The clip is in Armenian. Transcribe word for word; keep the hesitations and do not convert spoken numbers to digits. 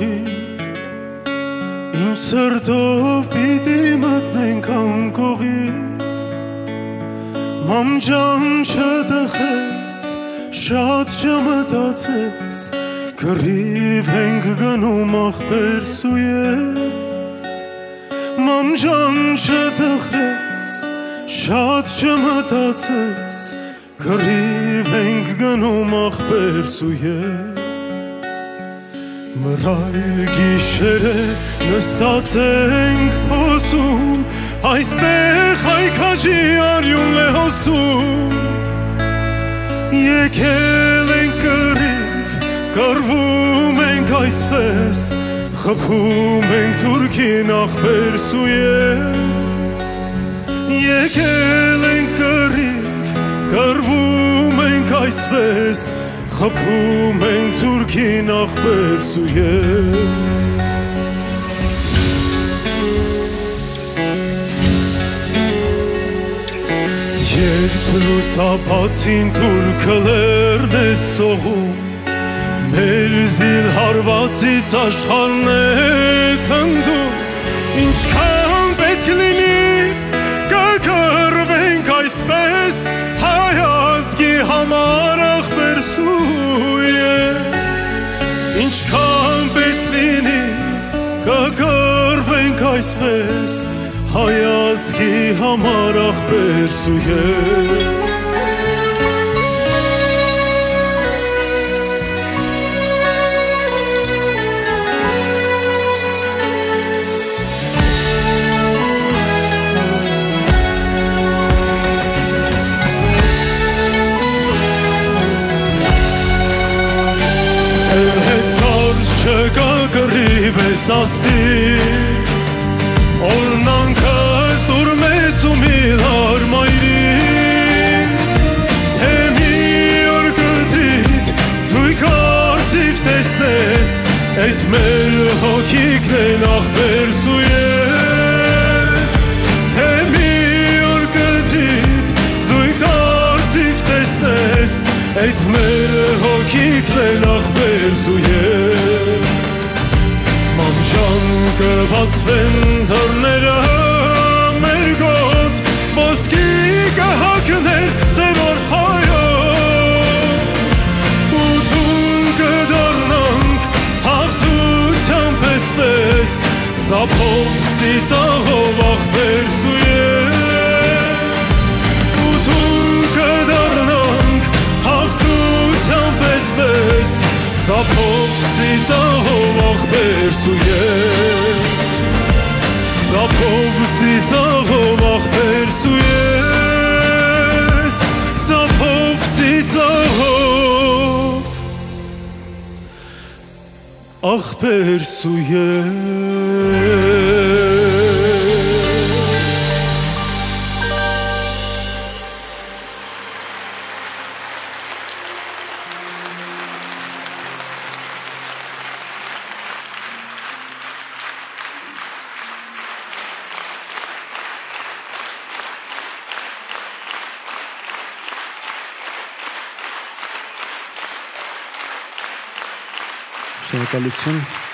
կողի Ինչ սրտով պիտի մտնենք անկողի Մամ ջան չտխես, շատ չմտածես Կռիվ ենք գնում ախպերս ու ես Մամ ջան չտխես, շատ չմտածես Կռիվ ենք գնում ախպերս ու ես Մռայլ գիշերը նստացենք հոսում Այստեղ հայքաջի արյունն է հոսում Եկել ենք կռիվ, կռվում ենք այսպես Խփում ենք թուրքին ախպերս ու ես Եկել ենք կռիվ, կռվում ենք այսպես Խփում ենք թուրքին ախպերս ու ես Երբ լուսապացին թուրքը լերն է սողում Մեր զիլ հարվածից աշխարհն է թնդում Ինչքան պետք լինի կկռվենք այսպես Հայ ազգի համար ախպերս ու ես Ինչքան պետք լինի կկռվենք այսպես Հայ ազգի համար ախպերս ու ես Չկա կռիվ ես աստիր Օրնանքը տուր մեզ ու միլար մայրին Թե մի օր կտրիտ զույգ արծիվ տեսնես Էդ մեր հոգիքն են ախպերս ու ես Թե մի օր կտրիտ զույգ արծիվ տեսնես Էդ մեր հոգիքն են ախպերս ու ես Մամ ջան կբացվեն դռները մեր գոց Ոսկի կհագներ սևոր հայոց Ու տուն կդառնանք հաղթությամբ եսպես Ծափով ծիծաղով ախպերս ու ես Ու տուն կդառնանք հաղթությամբ եսպես Ծափով ծիծաղով ախպերս ու ես Ծափով ծիծաղով ախպերս ու ես Ծափով ծիծաղով ախպերս ու ես Շնորհակալություն